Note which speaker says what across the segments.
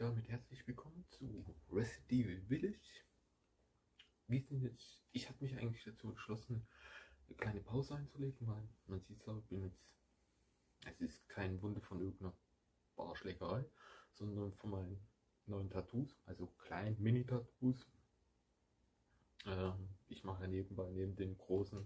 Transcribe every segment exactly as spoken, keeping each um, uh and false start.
Speaker 1: damit herzlich willkommen zu Resident Evil Village. Wir sind jetzt, ich habe mich eigentlich dazu entschlossen, eine kleine Pause einzulegen, weil man sieht es, ich bin jetzt, es ist kein Wunder von irgendeiner Barschlägerei, sondern von meinen neuen Tattoos, also kleinen Mini-Tattoos. Ähm, ich mache nebenbei neben den großen,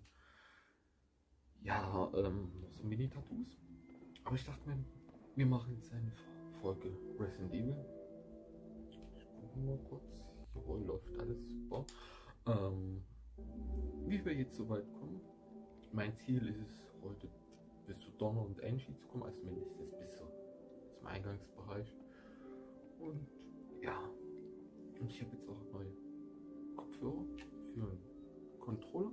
Speaker 1: ja, ähm, noch so Mini-Tattoos. Aber ich dachte mir, wir machen jetzt eine Folge Resident Evil. Ich gucke mal kurz. Jawohl, läuft alles super. Ähm, wie wir jetzt so weit kommen. Mein Ziel ist es, heute bis zu Donner und Angie zu kommen, also mindestens bis so zum Eingangsbereich. Und ja, und ich habe jetzt auch neue Kopfhörer für einen Controller.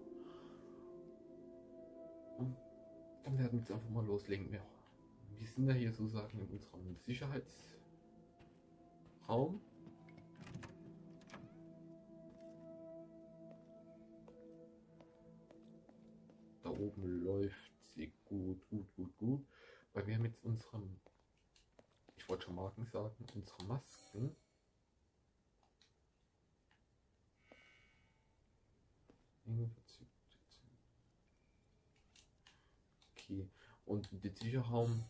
Speaker 1: Und dann werden wir jetzt einfach mal loslegen. Ja, wir sind ja hier sozusagen in unserem Sicherheitsraum. Da oben läuft sie gut, gut, gut, gut. Weil wir haben jetzt unserem, ich wollte schon Marken sagen, unsere Masken. Okay, und den Sicherraum.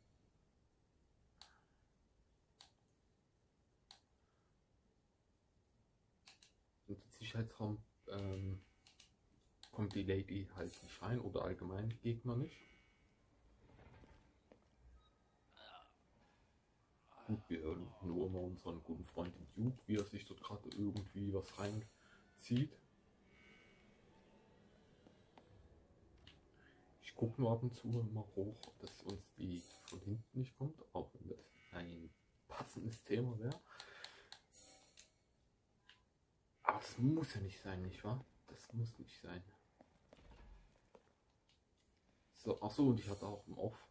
Speaker 1: Und den Sicherheitsraum ähm, kommt die Lady halt nicht rein oder allgemein die Gegner nicht. Gut, wir hören nur immer unseren guten Freund Duke, wie er sich dort gerade irgendwie was reinzieht. Ich gucke nur ab und zu immer hoch, dass uns die von hinten nicht kommt, auch wenn das ein passendes Thema wäre. Aber das muss ja nicht sein, nicht wahr? Das muss nicht sein. So, achso, und ich hatte auch im Off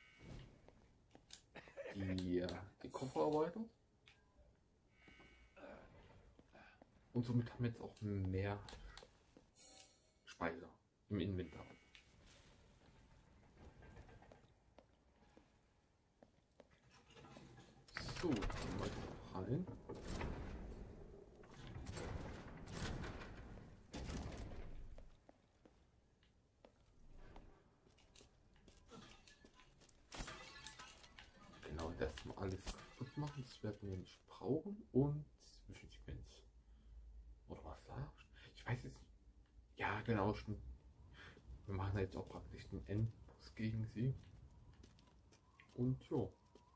Speaker 1: die, die Koffer erweitert. Und somit haben wir jetzt auch mehr Speicher im Inventar. So, jetzt gehen wir rein. Genau, das mal alles kaputt machen, das werden wir nicht brauchen. Und Zwischensequenz. Oder was da? Ich weiß jetzt nicht. Ja, genau, stimmt. Wir machen jetzt auch praktisch den Endboss gegen sie. Und jo.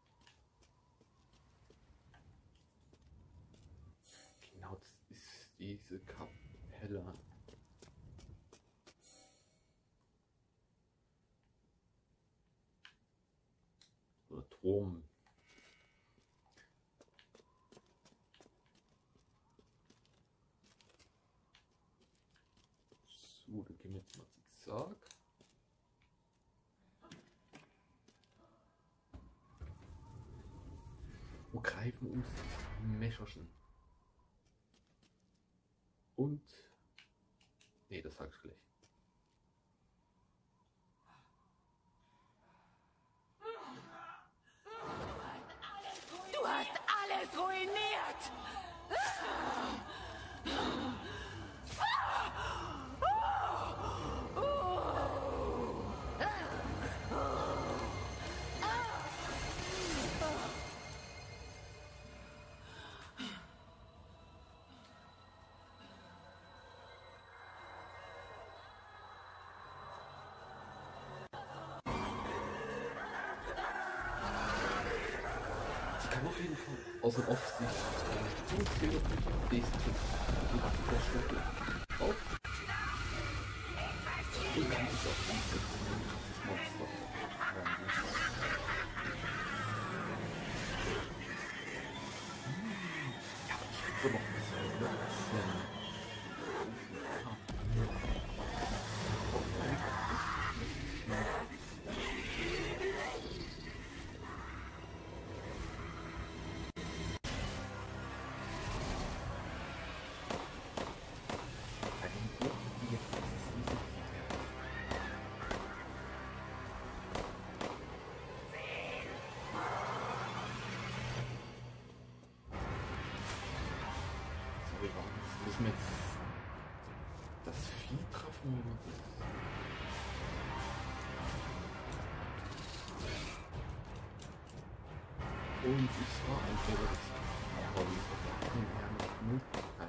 Speaker 1: Genau, das ist diese Kapelle. Oder Turm. So, dann gehen wir jetzt mal zickzack. Und greifen uns das Mescherchen. Und. Nee, das sag ich gleich.
Speaker 2: Du hast alles ruiniert!
Speaker 1: Ich kann auf jeden Fall aus dem Off-Sicht die Stücke auf. Und dann ist auch dieses Monster. Ja, aber ich krieg so noch ein bisschen. bisschen wie war das? Müssen wir jetzt das Vieh treffen oder das? Und ich war ein Fehler des Erfolgs. Möglichkeit.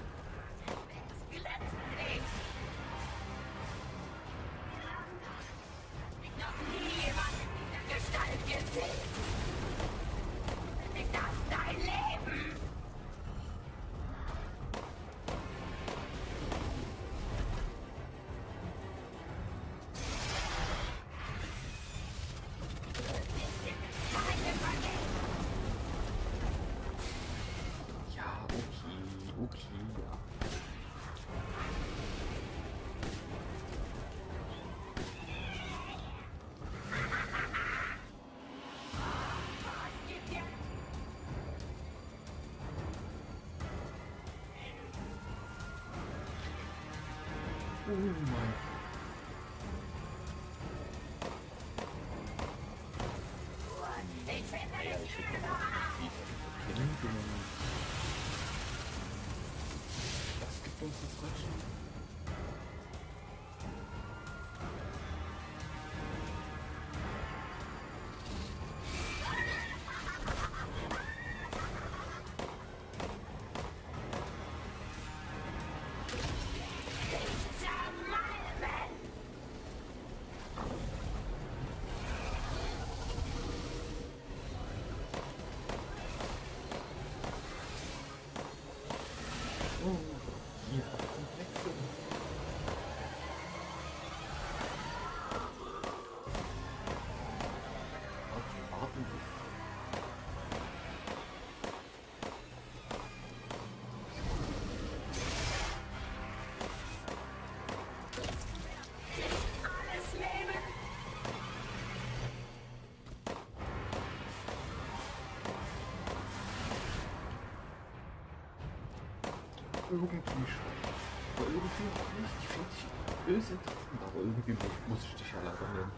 Speaker 1: Oh mein Gott. Naja, ich hätte noch die Erkennung genommen. Das gibt uns das Recht. Irgendwie schon. Aber irgendwie auch nicht. Die finde ich böse interessant, aber irgendwie muss ich dich ja leider nehmen.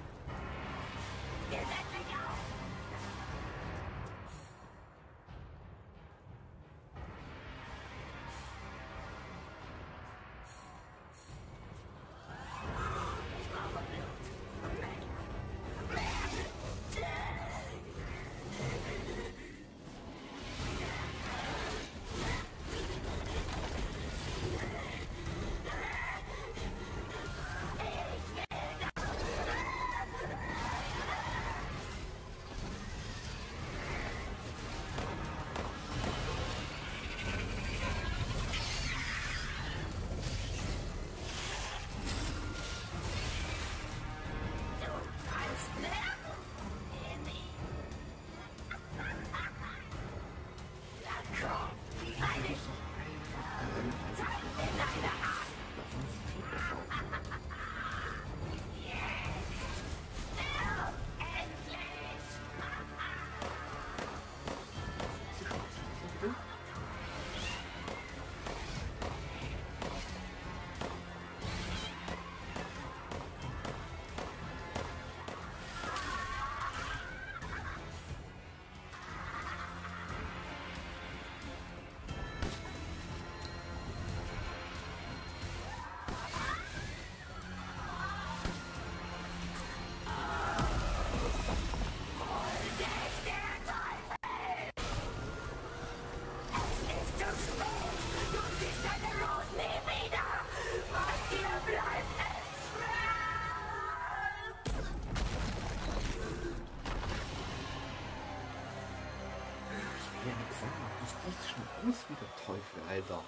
Speaker 1: Aus wie der Teufel, Alter.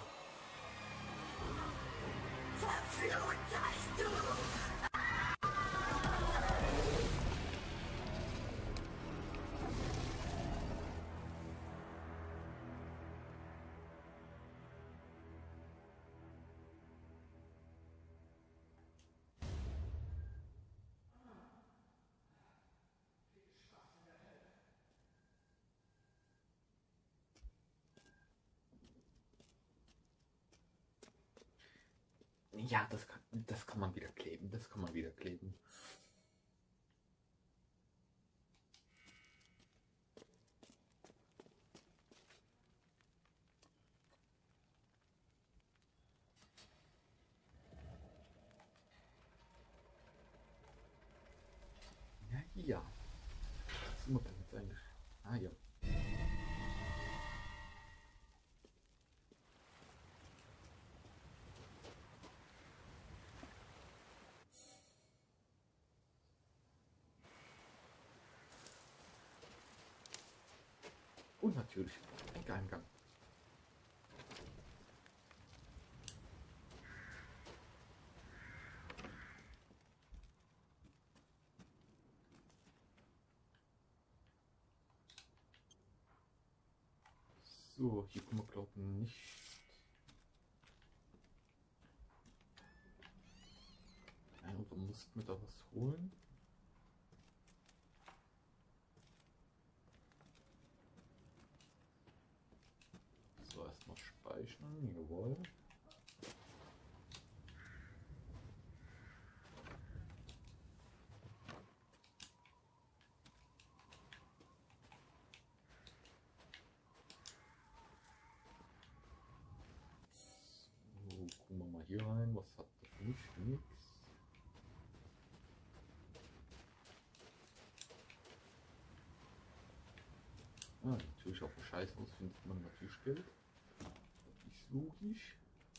Speaker 2: Verflucht seist du!
Speaker 1: Ja, das kann, das kann man wieder kleben. Das kann man wieder kleben. Ja. Was sind wir denn jetzt eigentlich? Ah ja. Und natürlich ein Geheimgang. So, hier kommen wir glaube ich nicht. Ja, oder mussten wir da was holen? So, erstmal speichern, jawohl. So, gucken wir mal hier rein, was hat das nicht? Nix. Ah, natürlich auf dem Scheißhaus findet man natürlich Geld. Das ist logisch.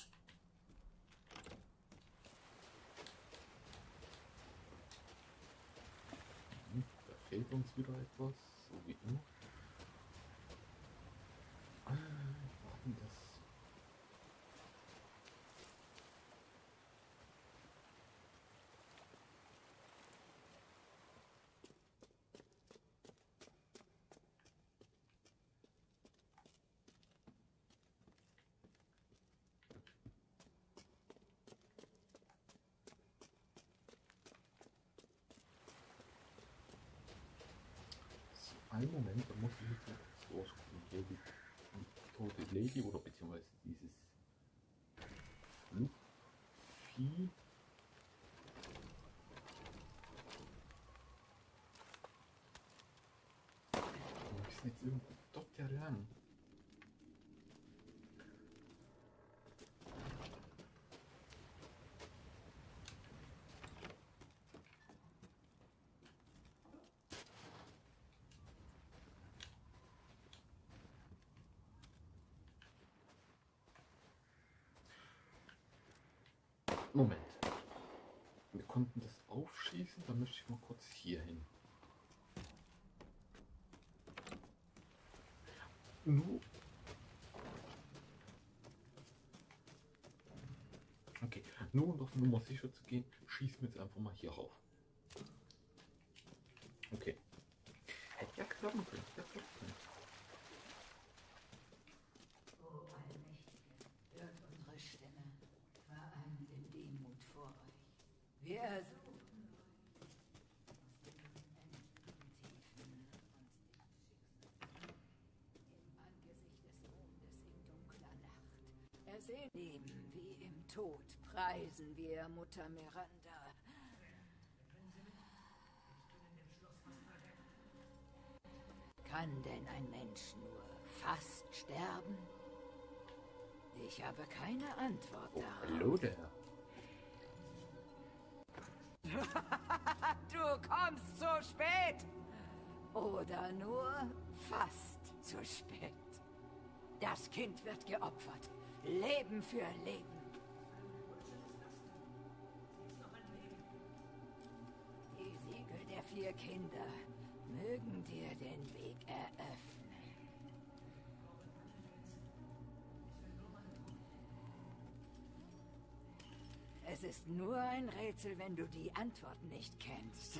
Speaker 1: Hm, da fehlt uns wieder etwas, so wie immer. Ah, wie war denn das? Einen Moment, da muss ich jetzt mal kurz durchgucken. Hier die, die tote Lady oder beziehungsweise dieses Flugvieh. Wir müssen jetzt irgendwo dort ja lang. Moment. Wir konnten das aufschließen, dann möchte ich mal kurz hier hin. Nur. Okay, nur um auf Nummer sicher zu gehen, schießen wir jetzt einfach mal hier rauf. Okay. Hätte ja klappen können. Ja, klappen können.
Speaker 2: O Allmächtige, hört unsere Stimme, vereint in Demut vor euch. Wir ersuchen euch aus den unendlichen Tiefen und dem Schicksal. Im Angesicht des Mondes in dunkler Nacht. Ersehen Leben wie im Tod, preisen wir Mutter Miranda. Kann denn ein Mensch nur fast sterben? Ich habe keine Antwort
Speaker 1: Oh,
Speaker 2: darauf.
Speaker 1: hallo der.
Speaker 2: Du kommst zu spät! Oder nur fast zu spät. Das Kind wird geopfert. Leben für Leben. Die Siegel der vier Kinder mögen dir den Weg eröffnen. Es ist nur ein Rätsel, wenn du die Antwort nicht kennst.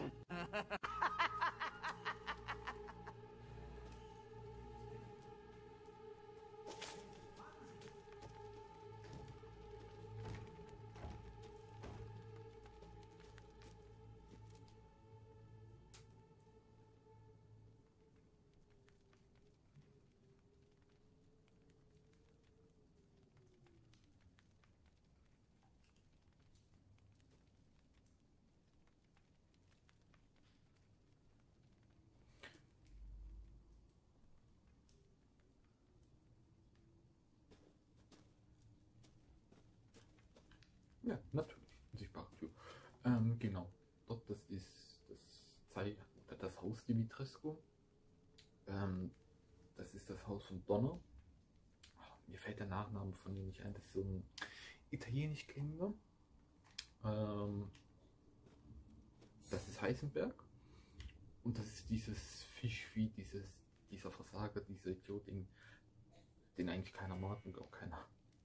Speaker 2: Ja, natürlich. Unsichtbare Tür. Ähm, genau. Dort, das ist das Zeichen, der
Speaker 1: Haus Dimitrescu. Ähm, das ist das Haus von Donner. Mir fällt der Nachname von ihm nicht ein. Das ist so ein italienisch klingender. Ähm, das ist Heisenberg. Und das ist dieses Fischvieh, dieses, dieser Versager, dieser Idiot, den, den eigentlich keiner mag und auch keiner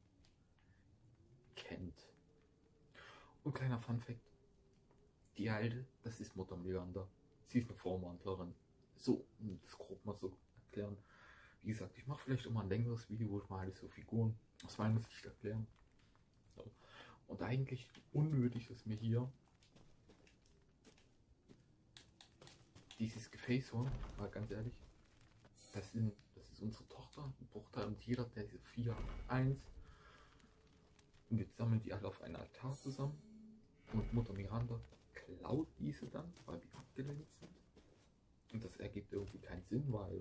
Speaker 1: kennt. Und kleiner Funfact: Die Alte, das ist Mutter Miranda. Sie ist eine Vormantlerin. So, um das grob mal so erklären. Wie gesagt, ich mache vielleicht auch mal ein längeres Video, wo ich mal halt so Figuren aus meiner Sicht erklären. So. Und eigentlich unnötig ist mir hier dieses Gefäß holen, mal ganz ehrlich. Das, sind, das ist unsere Tochter, die Tochter und jeder, der ist vier, eins. Und jetzt sammeln die alle auf einen Altar zusammen. Und Mutter Miranda klaut diese dann, weil die abgelehnt sind. Und das ergibt irgendwie keinen Sinn, weil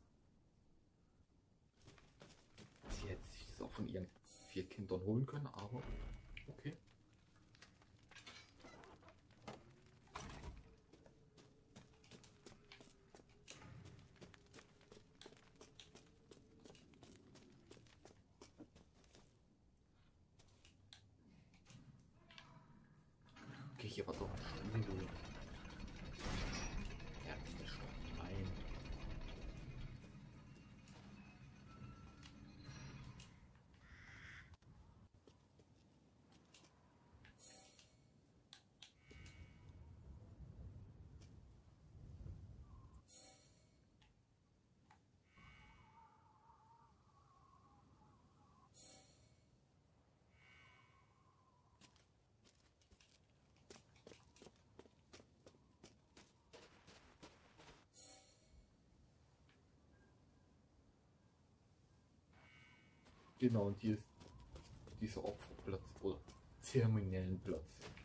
Speaker 1: sie hätte sich das auch von ihren vier Kindern holen können, aber okay. Okay, hier war doch ein Stuhl. Ja, das ist schon. Nein. Genau, und hier ist dieser Opferplatz oder zeremoniellen Platz.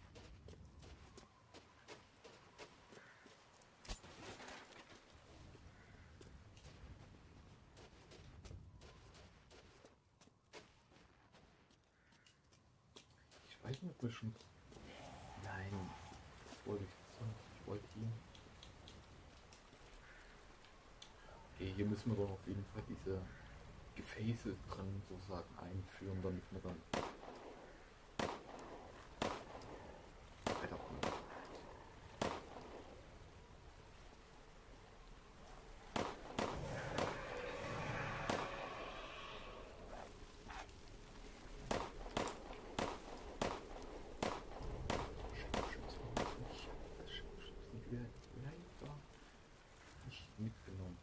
Speaker 1: Ich weiß nicht, ob wir schon. Nein, das wollte ich jetzt nicht. Ich wollte hier. Okay, hier müssen wir doch auf jeden Fall diese Gefäße drin sozusagen einführen, damit wir dann weiterkommen. Das Schiff wird leider nicht mitgenommen.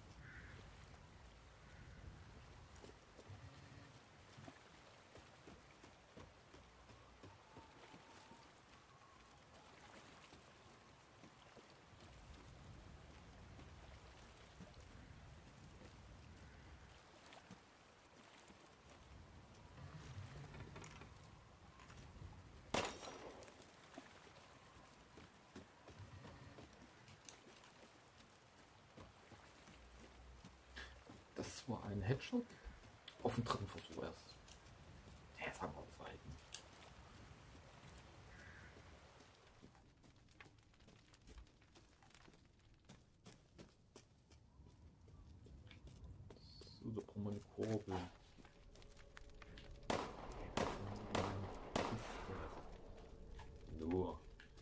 Speaker 1: Das war ein Headshot auf dem dritten Versuch erst. Jetzt haben wir den zweiten. So, da brauchen wir eine Kurbel. Nur.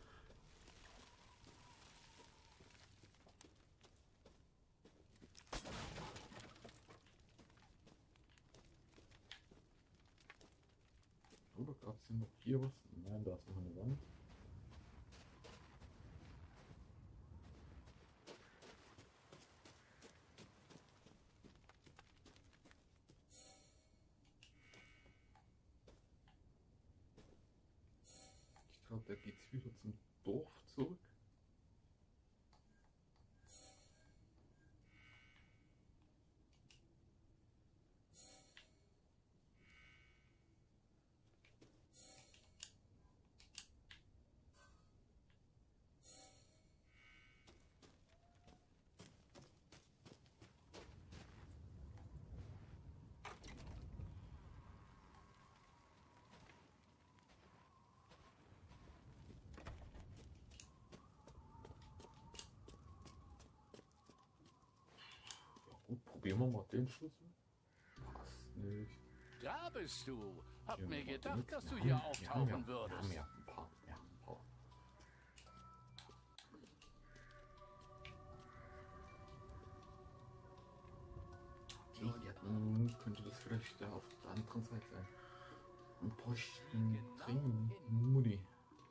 Speaker 1: Oder gab es denn noch hier was? Nein, da ist noch eine Wand. Ich glaube, da geht es wieder zum Dorf zurück. probieren wir mal den Schlüssel. Passt nicht.
Speaker 3: Da bist du. Hab
Speaker 1: Ja,
Speaker 3: mir
Speaker 1: warte,
Speaker 3: gedacht,
Speaker 1: mit-
Speaker 3: dass du
Speaker 1: wir
Speaker 3: hier
Speaker 1: haben- wir
Speaker 3: auftauchen
Speaker 1: haben ja,
Speaker 3: würdest.
Speaker 1: Wir haben ja ein paar, ja, ein paar. Okay, ja, dann könnte das vielleicht ja auf der anderen Seite sein. Und bräuchten dringend Mutti.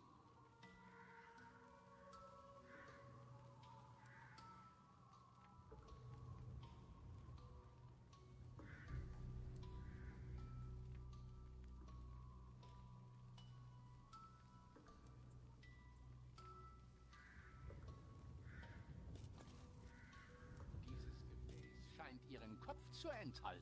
Speaker 3: Dieses Gefäß scheint ihren Kopf zu enthalten.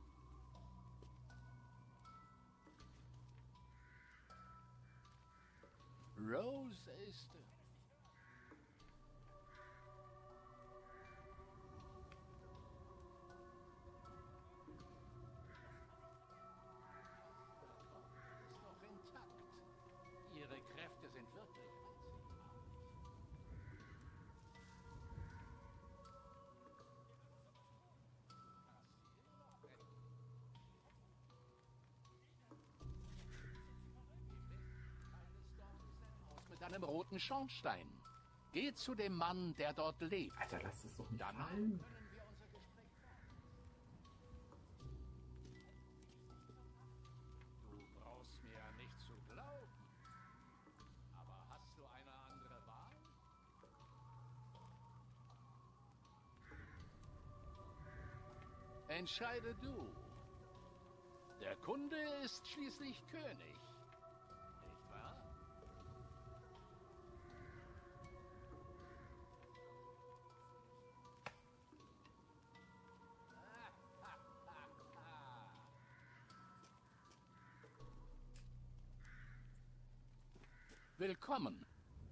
Speaker 3: Rose ist... ist noch intakt. Ihre Kräfte sind wirklich anziehbar. Mit einem roten Schornstein. Geh zu dem Mann, der dort lebt.
Speaker 1: Alter, lass es doch nicht
Speaker 3: Danach
Speaker 1: fallen.
Speaker 3: können wir unser Gespräch fortsetzen. Du brauchst mir ja nicht zu glauben. Aber hast du eine andere Wahl? Entscheide du. Der Kunde ist schließlich König. Nicht wahr? Willkommen.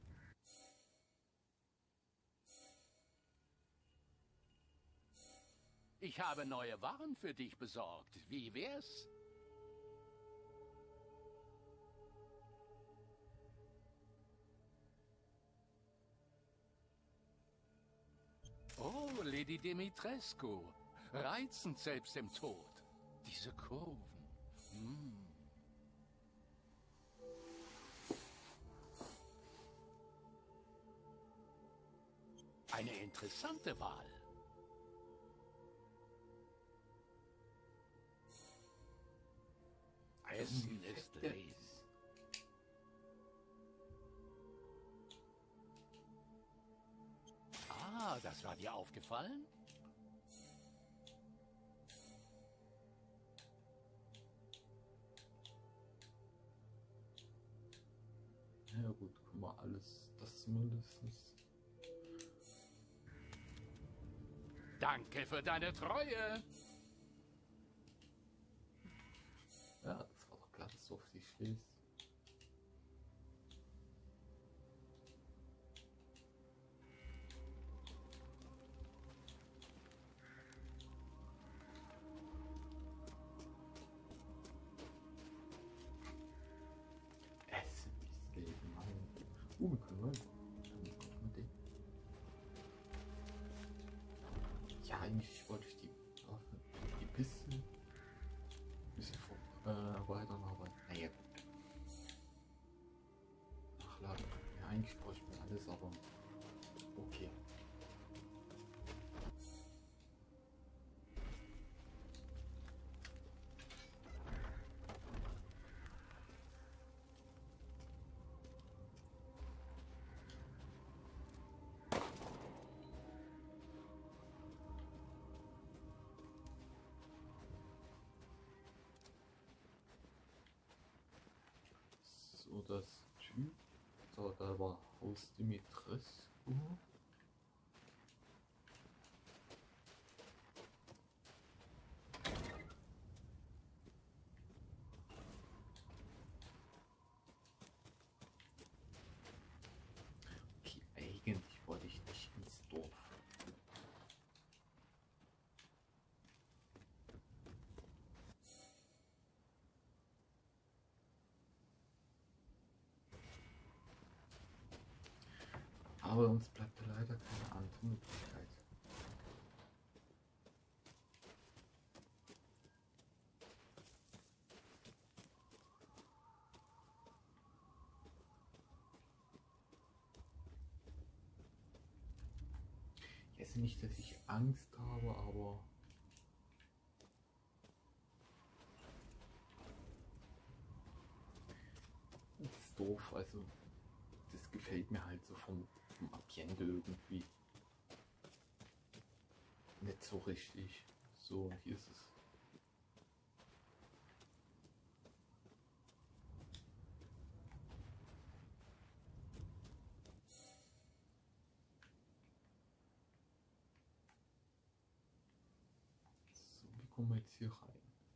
Speaker 3: Ich habe neue Waren für dich besorgt. Wie wär's? Oh, Lady Dimitrescu. Reizend selbst im Tod. Diese Kurven. Hm. Eine interessante Wahl. Essen ist les. Ah, das war dir aufgefallen?
Speaker 1: Ja gut, guck mal, alles, das mindestens.
Speaker 3: Danke für deine Treue.
Speaker 1: Ja, das war doch klar, dass du auf sie stehst. Essen ist Leben, Mann. Uh, wir können mal. Dann kaufen wir den. Ja, eigentlich wollte ich die Waffe, die Piste ein bisschen vor, äh, erweitern, aber naja. Nachladen. Ja, eigentlich bräuchte ich mir alles, aber okay. So, das Typ. So, da war Haus Dimitrescu. Okay, eigentlich wollte ich nicht ins Dorf. Aber uns bleibt leider keine andere Möglichkeit. Also nicht, dass ich Angst habe, aber das ist doof. Also das gefällt mir halt so vom, vom Ambiente irgendwie nicht so richtig. So, hier ist es. So, wie kommen wir jetzt hier rein?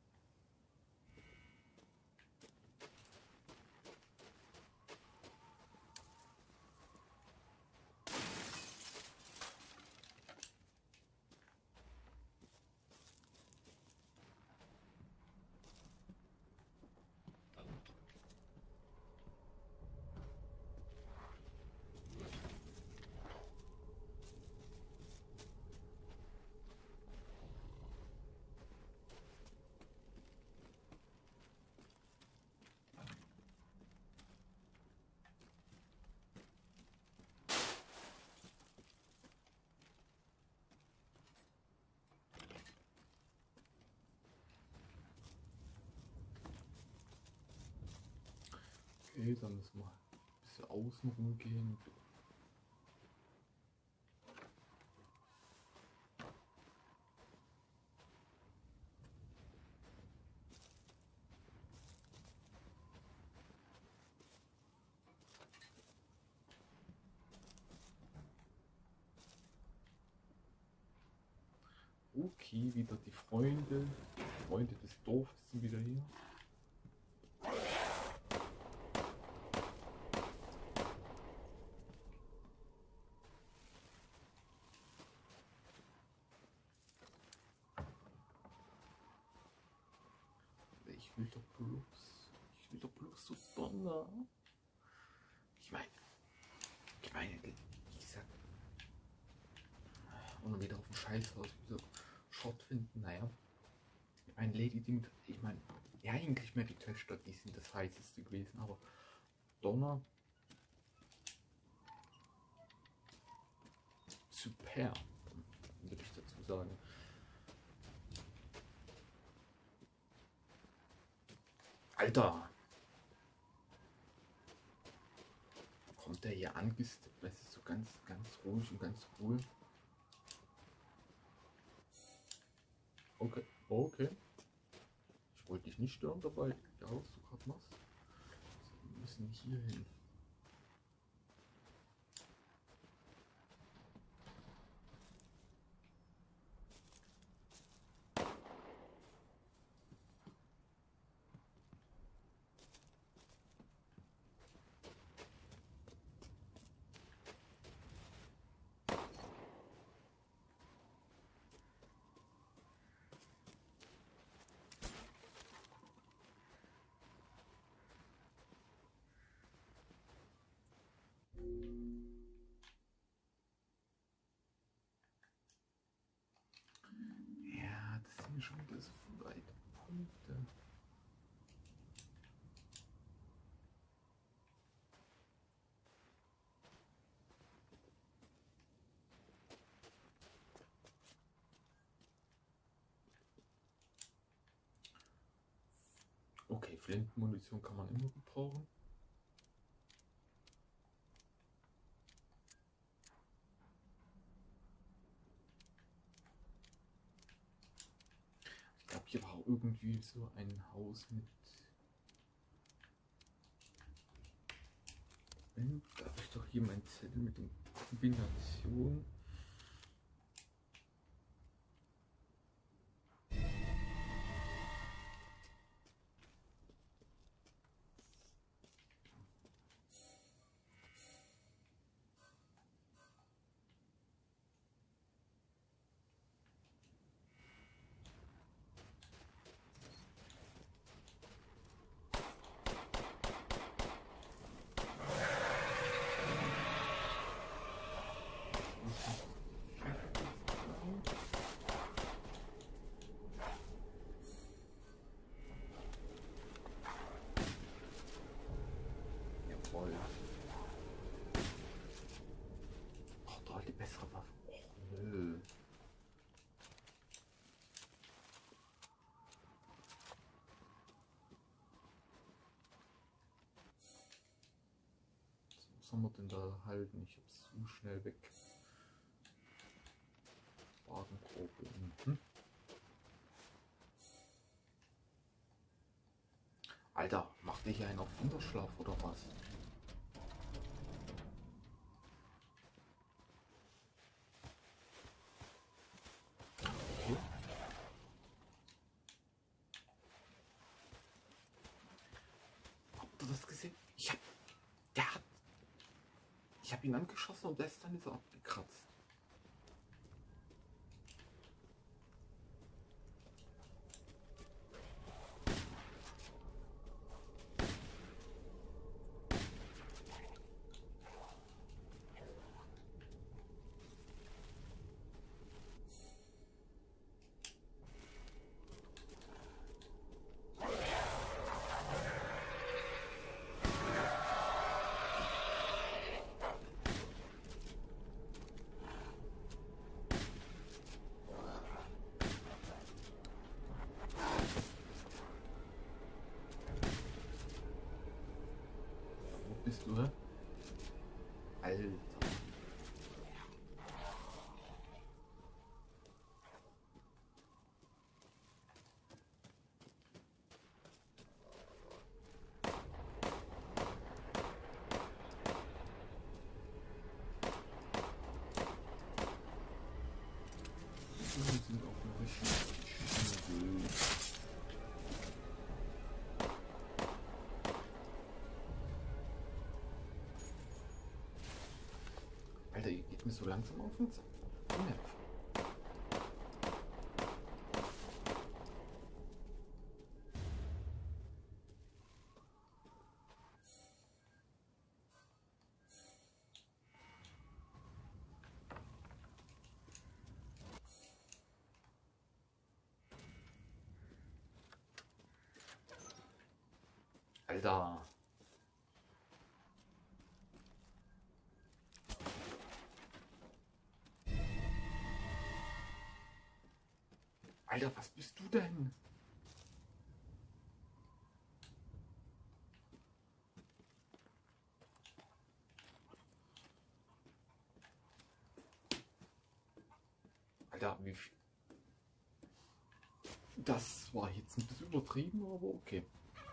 Speaker 1: Okay, dann müssen wir ein bisschen außen rum gehen. Okay, wieder die Freunde. Die Freunde des Dorfes sind wieder hier. Ich will doch bloß, ich will doch bloß so Donner. Ich meine, ich meine, wie gesagt, und dann wieder auf dem Scheißhaus wieder Schrott finden, naja. Ein Lady, die, ich meine, ja, eigentlich mehr die Töchter, die sind das heißeste gewesen, aber Donner, super, würde ich dazu sagen. Alter! Kommt der hier angesteppt, das ist so ganz, ganz ruhig und ganz cool. Okay, okay. Ich wollte dich nicht stören dabei, ja, was du gerade machst. So, wir müssen hier hin. Ja, das sind schon wieder so viele Punkte. Okay, Flintenmunition kann man immer gebrauchen. Ich glaube, hier war irgendwie so ein Haus mit... Da habe ich doch hier meinen Zettel mit den Kombinationen. soll man denn da halten? Ich hab's so schnell weg. Wagenprobe. Mhm. Alter, macht dich einen auf Winterschlaf oder was? Okay. Habt ihr das gesehen? Ich hab. Der hat. Ich hab ihn angeschossen und erst dann ist er abgekratzt. Bist du, hä? Alter. Wir sind auf dem richtigen Weg. Alter, ihr geht mir so langsam auf den Nerv. Alter. Alter, was bist du denn? Alter, wie viel? Das war jetzt ein bisschen übertrieben, aber okay.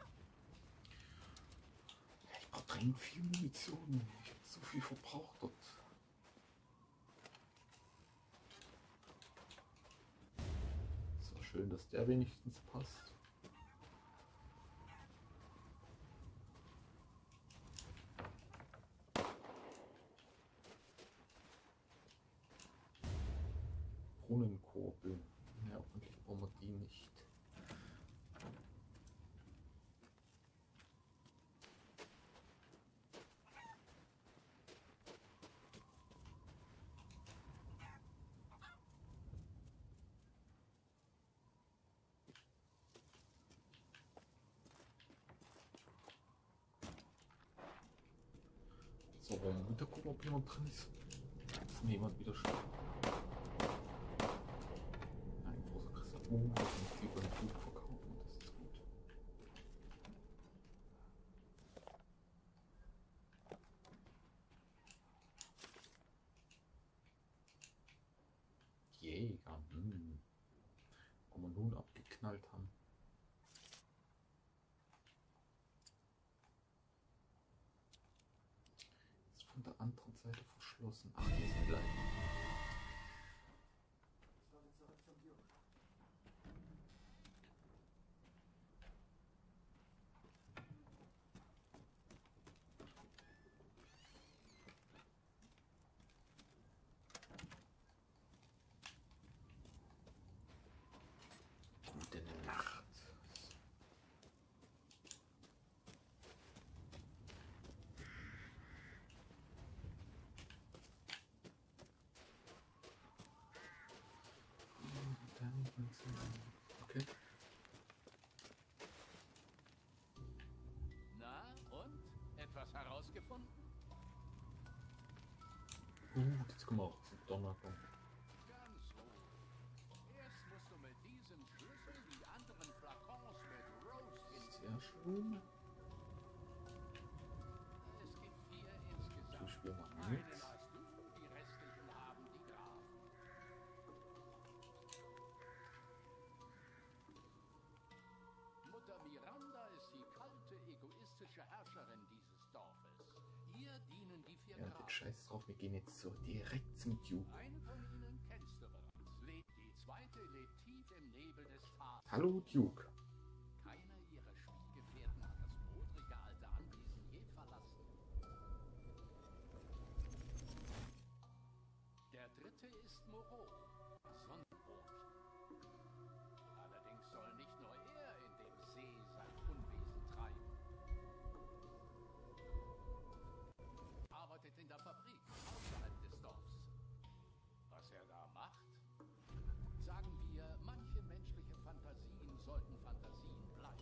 Speaker 1: Ich brauche dringend viel Munition. Ich habe so viel verbraucht dort. Es war schön, dass der wenigstens passt. Brunnenkurbel. Ja, hoffentlich brauchen wir die nicht. So, wollen wir wieder gucken, ob jemand drin ist. Ist jemand wieder schön. Ein großer Christoph. Oh, das muss die beim Flug verkaufen. Das ist gut. Jäger. Hm. Wo wir nun abgeknallt haben. Von der anderen Seite verschlossen. Ach, hier sind Leute. Gute Nacht. Okay.
Speaker 3: Na, und? Etwas herausgefunden?
Speaker 1: Uh, jetzt kommen wir auch zum Donnerbaum.
Speaker 3: Ganz ruhig. Erst musst du mit diesem Schlüssel die anderen Flakons mit Rose finden.
Speaker 1: Sehr schön.
Speaker 3: Es gibt vier insgesamt. klassische Herrscherin dieses Dorfes. Ihr dienen die vier
Speaker 1: Ja, den
Speaker 3: Grafen.
Speaker 1: Scheiß drauf, wir gehen jetzt so direkt zum Duke.
Speaker 3: Eine von ihnen kennst du bereits. Lebt die zweite lebt tief im Nebel des Tages.
Speaker 1: Hallo Duke.
Speaker 3: Keiner ihrer Spielgefährten hat das modrige alte Anwesen je verlassen. Der dritte ist Moreau, Sonnenbrot. Allerdings soll nicht nur er in dem See sein Unwesen treiben. Arbeitet in der Fabrik außerhalb des Dorfs. Was er da macht? Sagen wir, manche menschliche Fantasien sollten Fantasien bleiben.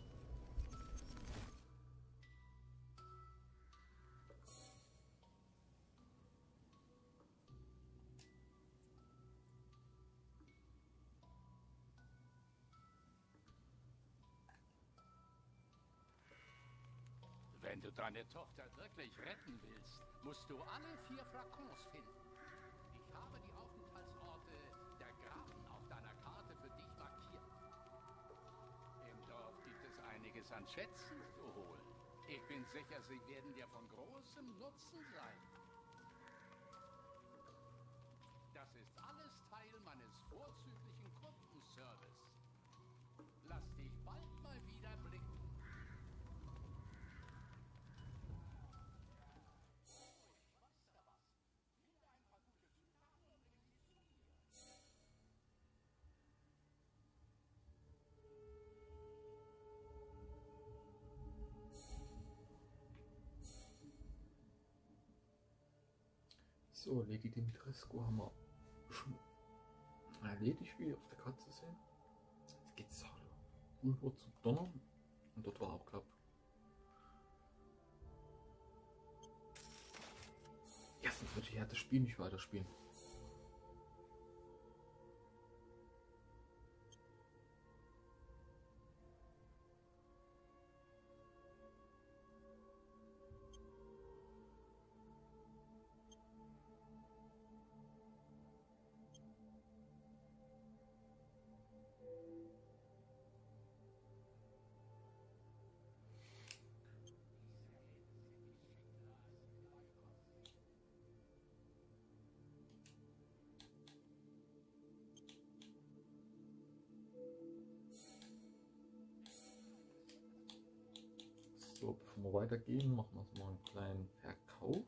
Speaker 3: Wenn du deine Tochter wirklich retten willst, musst du alle vier Flakons finden. Ich habe die Aufenthaltsorte der Grafen auf deiner Karte für dich markiert. Im Dorf gibt es einiges an Schätzen zu holen. Ich bin sicher, sie werden dir von großem Nutzen sein. Das ist alles Teil meines vorzüglichen Kundenservice. Lass dich bald mal wieder blicken.
Speaker 1: So, Lady Dimitrescu haben wir schon erledigt, wie ihr auf der Karte sehen. Jetzt geht's rüber zu Donner und dort war auch Klapp. Erstens würde ich ja das Spiel nicht weiterspielen. So, bevor wir weitergehen, machen wir uns mal einen kleinen Verkauf.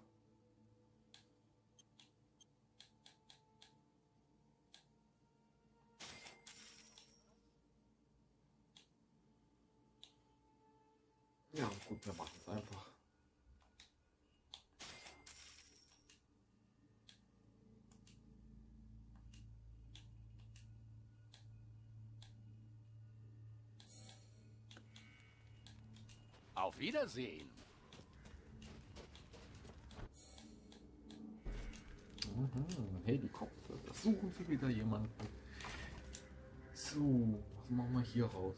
Speaker 1: Ja, gut, wir machen es einfach.
Speaker 3: Auf Wiedersehen.
Speaker 1: Mhm, Helikopter, da suchen Sie wieder jemanden. So, was machen wir hier raus?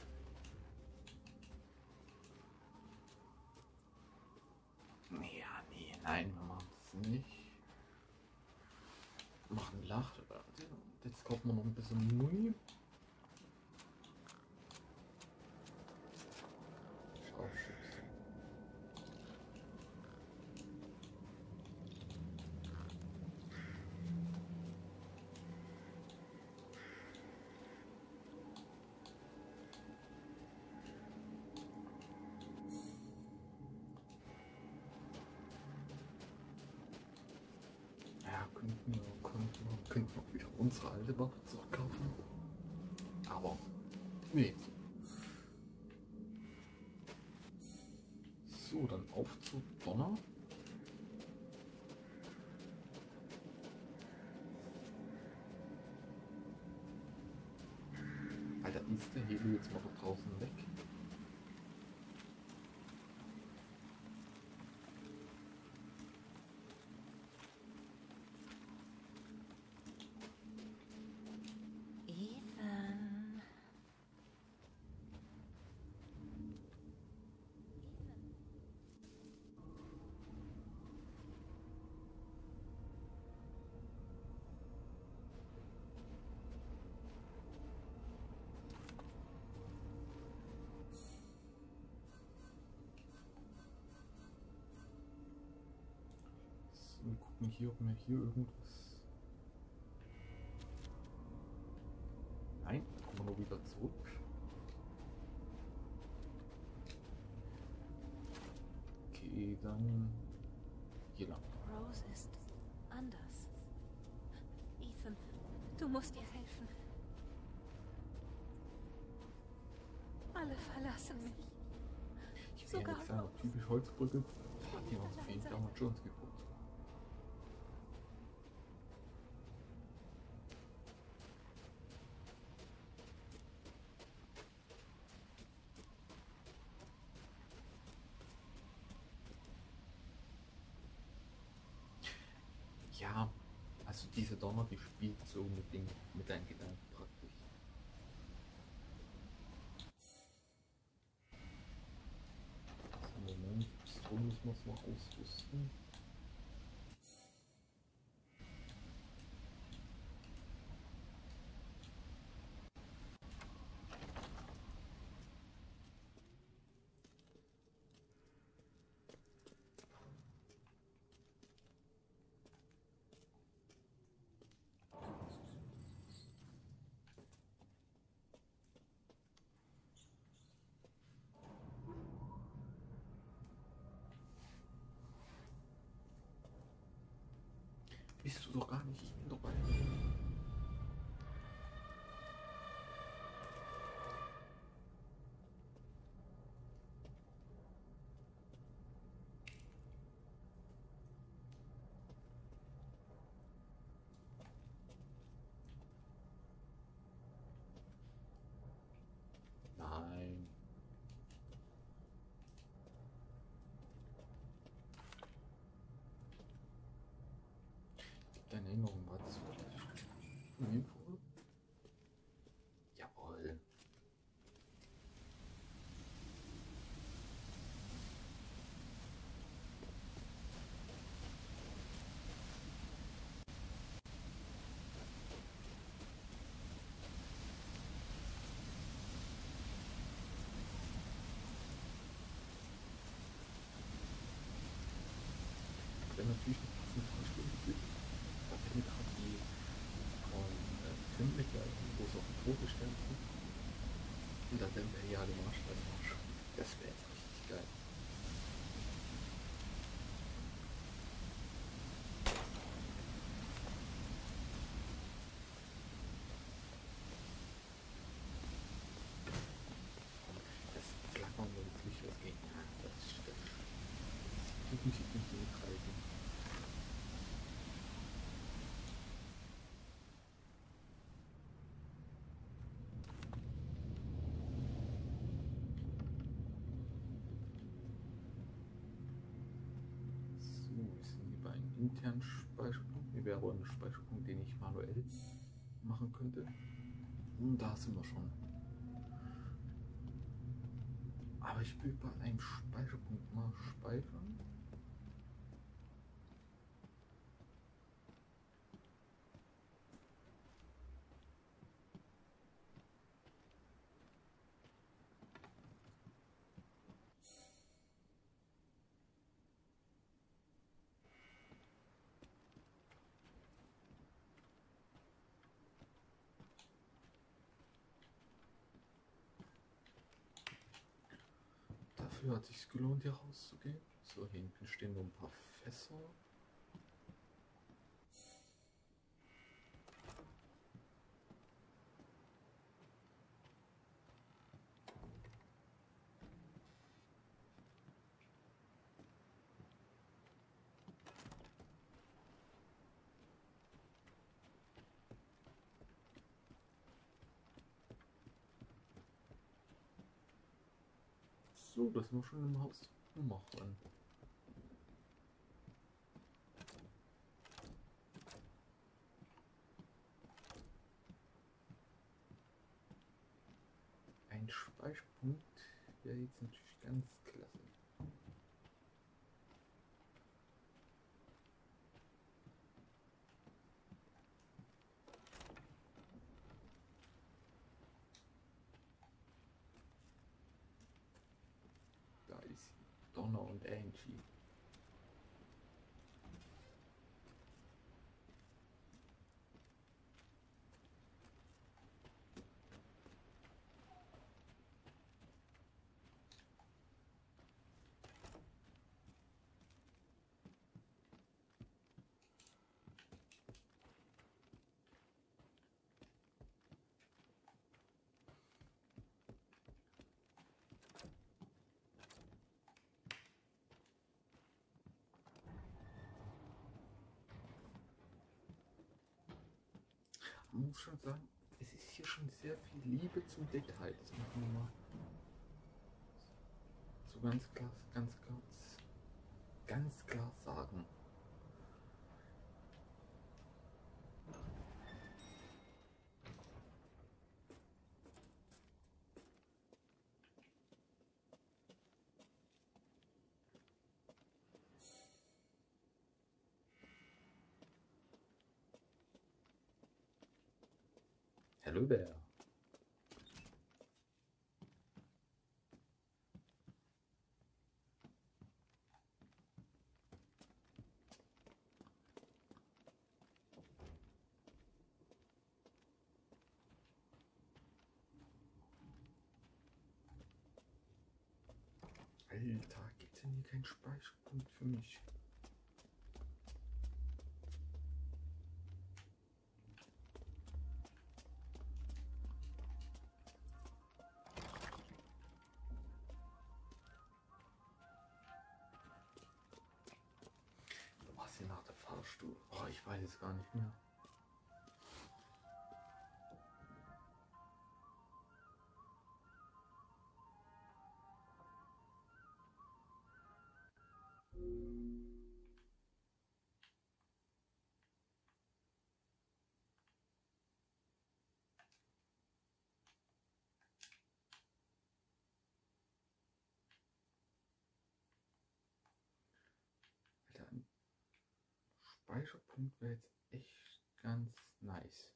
Speaker 1: Ja, nee, nein, wir machen das nicht. Wir machen Lach. Jetzt kaufen wir noch ein bisschen Muni. Scharfschütze. Ja, könnten wir, könnten wir, könnten wir wieder unsere alte Waffe zurückkaufen. Aber, nee. So, dann auf zu Donner. Alter, ist der Hebel jetzt mal da draußen weg?
Speaker 2: Ethan.
Speaker 1: gucken hier, ob mir hier irgendwas. Nein, da kommen wir nur wieder zurück. Okay, dann hier lang.
Speaker 4: Rose ist anders. Ethan, du musst ihr helfen. Alle verlassen mich.
Speaker 1: Ich wäre
Speaker 4: Sogar
Speaker 1: jetzt eine
Speaker 4: Rose.
Speaker 1: typisch Holzbrücke. Hat jemand für ihn damals Jones geguckt. Ja, also diese Donner, die spielt so mit, den, mit deinen Gedanken praktisch. So, Moment, so müssen wir es noch ausrüsten. Bist du doch gar nicht, ich bin dabei. Nein. Deine Erinnerung war das von mir vor? Jawohl. Wenn natürlich eine passende Vorstellung gibt, da findet auch die von äh, Tim mit der wo es auf dem Todesstern sind. Und dann der imperiale Marschall. Das wäre jetzt richtig geil. Das Flackern und das Licht, das geht. Ja, das ist das. Ich muss nicht zurückhalten. So, wir sind hier bei einem internen Speicherpunkt. Hier wäre aber ein Speicherpunkt, den ich manuell machen könnte. Und da sind wir schon. Aber ich will bei einem Speicherpunkt mal speichern. Dafür hat es sich gelohnt, hier rauszugehen. So, hier hinten stehen noch ein paar Fässer. So, das sind wir schon im Haus Nummer dran. Ein Speicherpunkt wäre jetzt natürlich ganz klasse. Da ist Donna und Angie. man muss schon sagen, es ist hier schon sehr viel Liebe zum Detail. Das muss man mal so ganz klar, ganz, ganz, ganz klar sagen. Hello there. Alter, gibt's denn hier keinen Speicherpunkt für mich? Was hier nach der Fahrstuhl? Oh, ich weiß es gar nicht mehr. Alter, ein Speicherpunkt wäre jetzt echt ganz nice.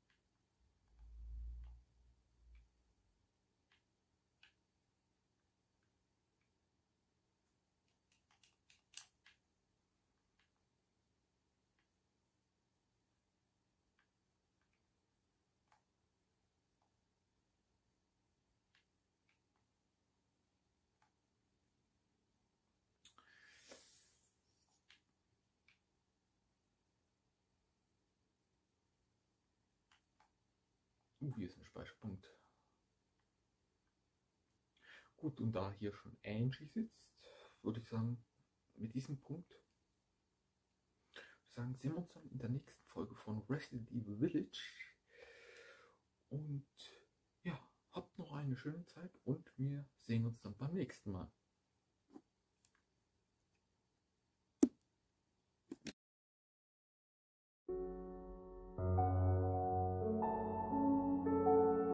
Speaker 1: Uh, hier ist ein Speicherpunkt. Gut, und da hier schon Angie sitzt, würde ich sagen, mit diesem Punkt würde ich sagen, sehen wir uns dann in der nächsten Folge von Resident Evil Village. Und ja, habt noch eine schöne Zeit und wir sehen uns dann beim nächsten Mal.